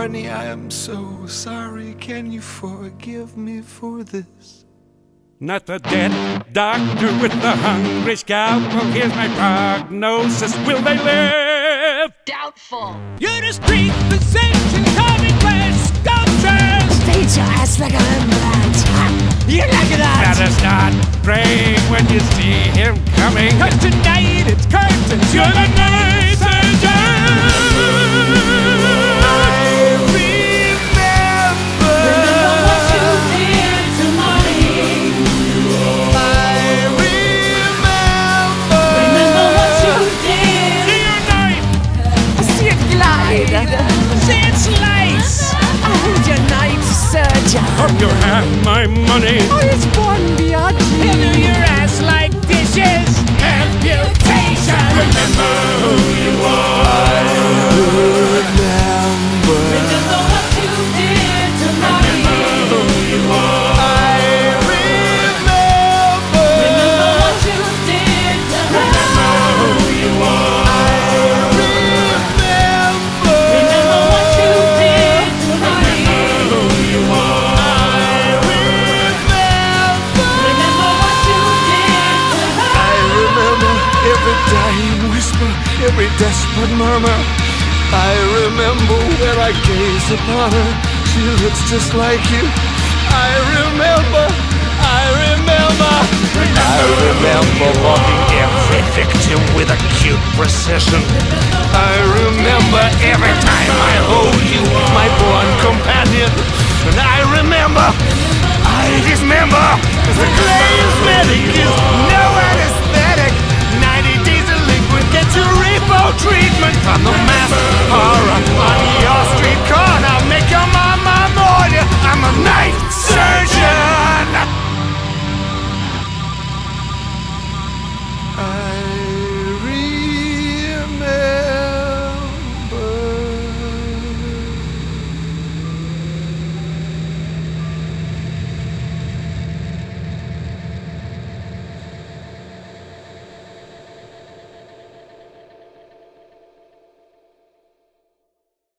Barney, I am so sorry. Can you forgive me for this? Not the dead doctor with the hungry scalpel. Here's my prognosis. Will they live? Doubtful. You're the street physician, commonplace sculptures. Fade your ass like a Rembrandt. You like that? Better start praying when you see him coming. 'Cause tonight it's curtains. You're the night surgeon. See it slice. I hold your knife, surgeon. Hope you have my money. Oh, it's one biatch. He'll do your ass like dishes. Amputation. Remember who you are. Remember what you did to me. Remember who you are. Remember what you did to me. Remember who you are. Every desperate murmur. I remember when I gaze upon her. She looks just like you. I remember walking every victim with acute precision. I remember every time I hold you, my born companion. And I dismember the glazed